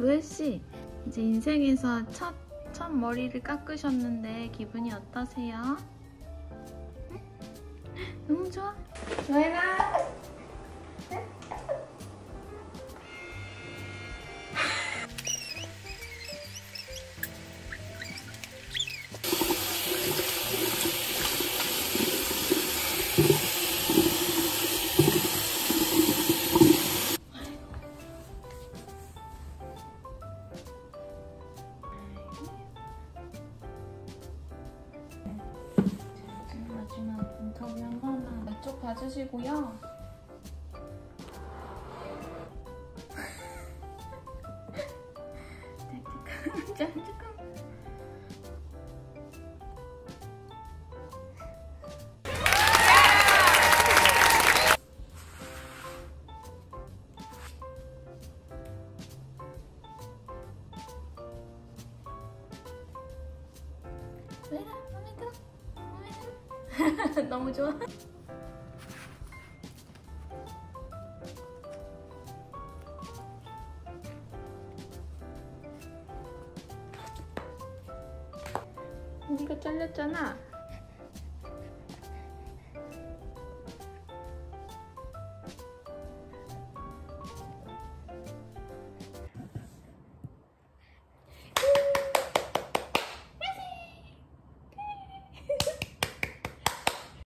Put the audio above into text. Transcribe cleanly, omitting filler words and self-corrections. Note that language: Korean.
로에씨, 이제 인생에서 첫 머리를 깎으셨는데 기분이 어떠세요? 응? 너무 좋아? 로에나! 마지막 인터뷰 한 번만 이쪽 봐주시고요. 잠깐. 로에나, 마음에 들어? 마음에 들어? 너무 좋아. 우리가 잘렸잖아.